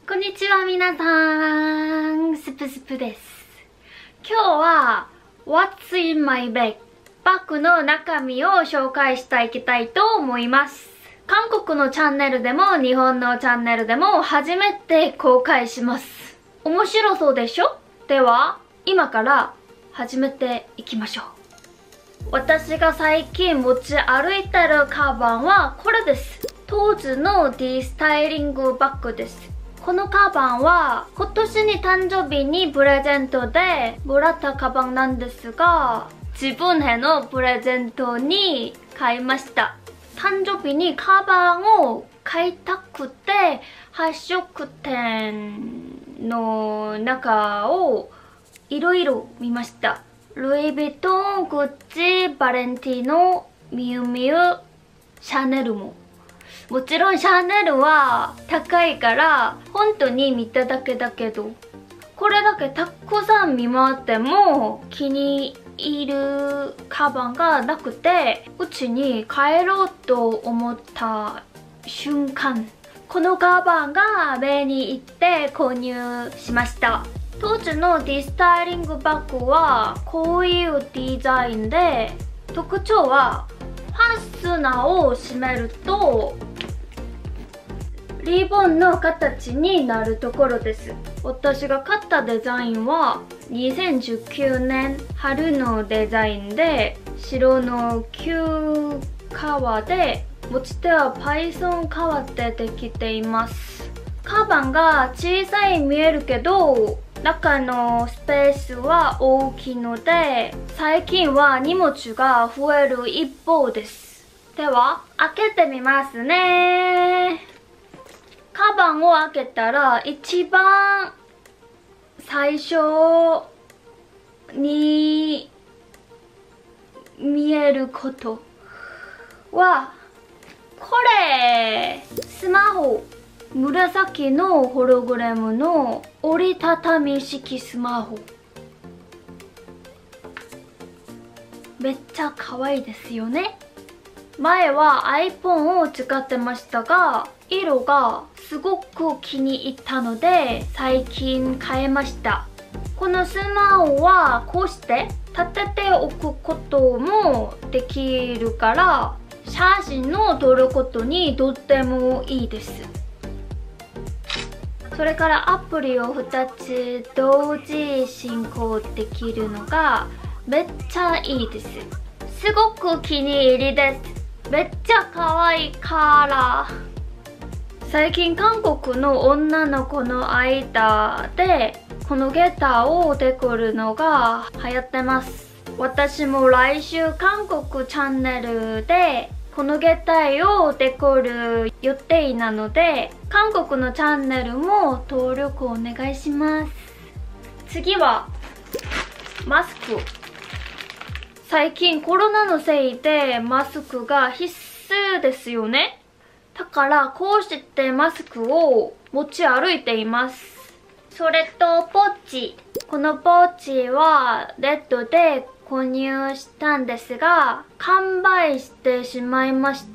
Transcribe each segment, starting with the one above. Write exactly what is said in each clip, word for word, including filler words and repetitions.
こんにちは皆さん、スプスプです。今日は What's in my bag? バッグの中身を紹介していきたいと思います。韓国のチャンネルでも日本のチャンネルでも初めて公開します。面白そうでしょ？では今から始めていきましょう。私が最近持ち歩いてるカバンはこれです。トーズのディスタイリングバッグです。このカバンは今年に誕生日にプレゼントでもらったカバンなんですが、自分へのプレゼントに買いました。誕生日にカバンを買いたくて発色店の中をいろいろ見ました。ルイ・ヴィトン、グッチ、バレンティーノ、ミュウミュウ、シャネルも。もちろんシャネルは高いから本当に見ただけだけど、これだけたくさん見回っても気に入るカバンがなくて、うちに帰ろうと思った瞬間、このカバンが目に行って購入しました。当時のディスタイリングバッグはこういうデザインで、特徴はファスナーを閉めるとリボンの形になるところです。私が買ったデザインはにせんじゅうきゅうねん春のデザインで、白の旧革で持ち手はパイソン革でできています。カバンが小さい見えるけど中のスペースは大きいので、最近は荷物が増える一方です。では開けてみますね。カバンを開けたら一番最初に見えることはこれ、スマホ。紫のホログラムの折りたたみ式スマホ。めっちゃ可愛いですよね。前は iPhone を使ってましたが、色がすごく気に入ったので最近変えました。このスマホはこうして立てておくこともできるから、写真を撮ることにとってもいいです。それからアプリをふたつ同時進行できるのがめっちゃいいです。すごく気に入りです。めっちゃ可愛いから。最近韓国の女の子の間でこのゲターをデコるのが流行ってます。私も来週韓国チャンネルでこのゲターをデコる予定なので、韓国のチャンネルも登録お願いします。次はマスク。最近コロナのせいでマスクが必須ですよね。だからこうしてマスクを持ち歩いています。それとポーチ。このポーチはレッドで購入したんですが完売してしまいました。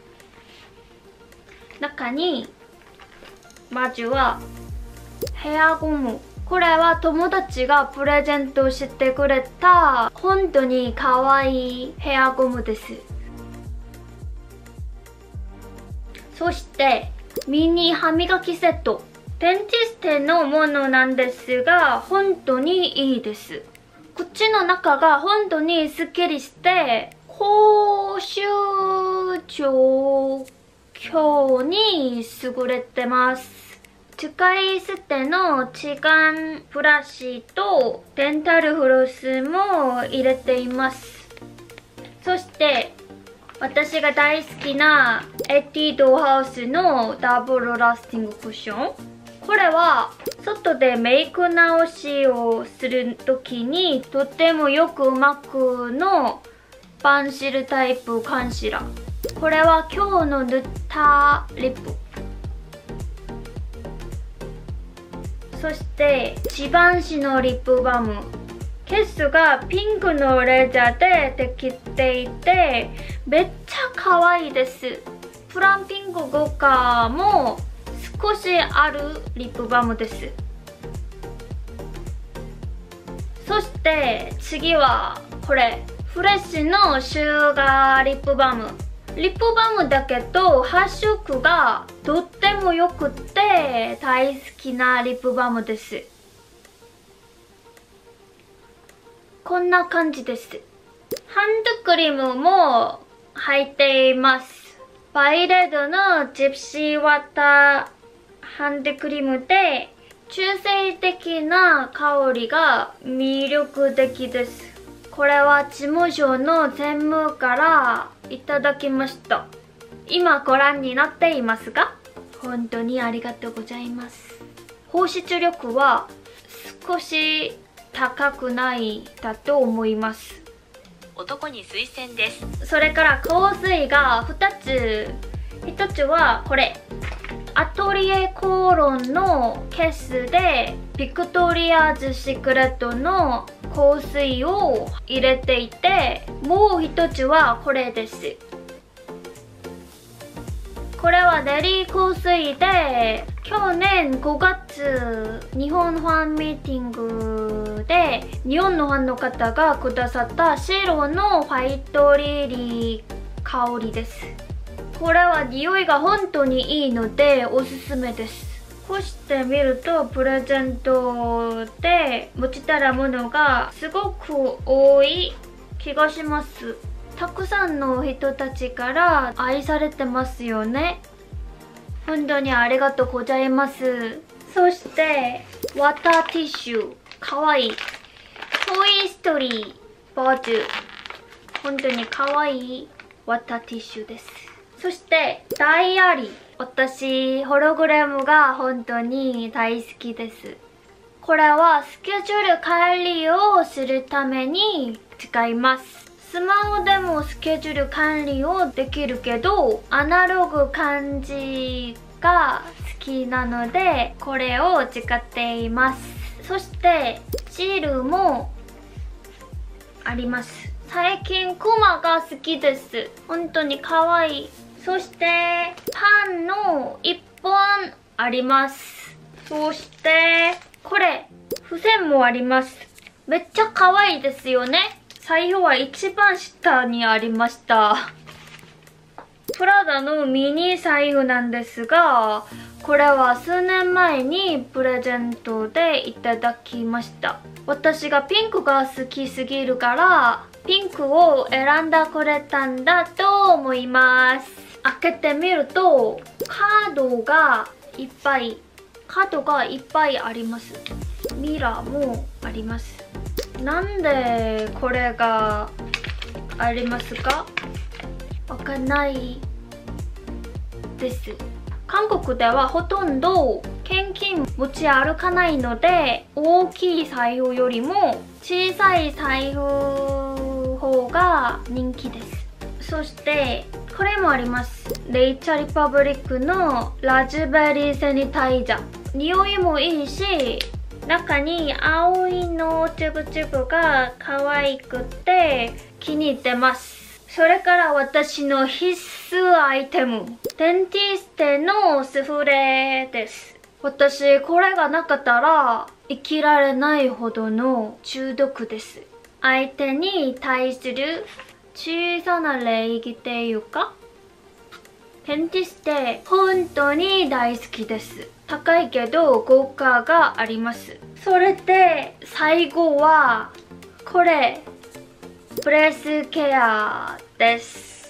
中にまずはヘアゴム。これは友達がプレゼントしてくれた本当に可愛いヘアゴムです。そしてミニ歯磨きセット。デンティステのものなんですが本当にいいです。口の中が本当にすっきりして口臭状況に優れてます。使い捨ての痴漢ブラシとデンタルフロスも入れています。そして私が大好きなエティドハウスのダブルラスティングクッション。これは外でメイク直しをするときにとってもよくうまくのパンシルタイプカンシラー。これは今日の塗ったリップ。そしてジバンシのリップバーム。ケースがピンクのレザーでできていてめっちゃ可愛いです。プランピングとかも好少しあるリップバームです。そして次はこれ、フレッシュのシュガーリップバーム。リップバームだけど発色がとっても良くって大好きなリップバームです。こんな感じです。ハンドクリームも入っています。バイレッドのジプシーワターハンドクリームで中性的な香りが魅力的です。これは事務所の専務からいただきました。今ご覧になっていますか？本当にありがとうございます。保湿力は少し高くないだと思います。 男に推薦です。 それから香水がふたつ。ひとつはこれ、アトリエコーロンのケースでビクトリアーズシークレットの香水を入れていて、もう一つはこれです。これはデリー香水で去年ごがつ日本ファンミーティングで日本のファンの方がくださった白のファイトリリー香りです。これは匂いが本当にいいのでおすすめです。こうしてみるとプレゼントで持ちたらものがすごく多い気がします。たくさんの人たちから愛されてますよね。本当にありがとうございます。そしてワターティッシュ、かわいい。トイストーリーバージュ、本当にかわいいワターティッシュです。そしてダイアリー、私ホログラムが本当に大好きです。これはスケジュール管理をするために使います。スマホでもスケジュール管理をできるけどアナログ感じが好きなのでこれを使っています。そしてシールもあります。最近クマが好きです。本当に可愛い。そしてパンのいっぽんあります。そしてこれ付箋もあります。めっちゃ可愛いですよね。財布は一番下にありました。プラダのミニ財布なんですが、これは数年前にプレゼントでいただきました。私がピンクが好きすぎるからピンクを選んだくれたんだと思います。開けてみるとカードがいっぱいカードがいっぱいあります。ミラーもあります。なんでこれがありますか？わかんないです。韓国ではほとんど現金持ち歩かないので大きい財布よりも小さい財布方が人気です。そしてこれもあります。レイチャリパブリックのラズベリーセニタイザー。匂いもいいし中に青いのチュブチュブが可愛くて気に入ってます。それから私の必須アイテム、デンティステのスフレです。私これがなかったら生きられないほどの中毒です。相手に対する小さな礼儀っていうか、デンティステ本当に大好きです。高いけど豪華があります。それで最後はこれブレスケアです。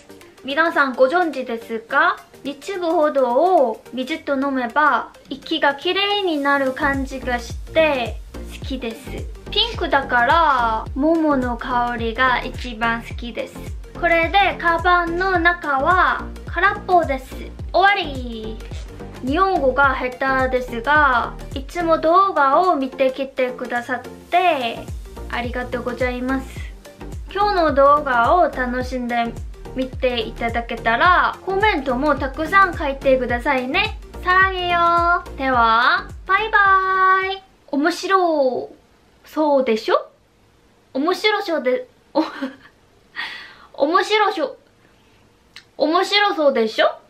皆さんご存知ですか？にちぶほどを水と飲めば息がきれいになる感じがして好きです。ピンクだから桃の香りが一番好きです。これでカバンの中は空っぽです。終わり。日本語が下手ですがいつも動画を見てきてくださってありがとうございます。今日の動画を楽しんで見ていただけたらコメントもたくさん書いてくださいね。사랑해요。ではバイバイ。面白そうでしょ？面白そうでお面白そう面白そうでしょ？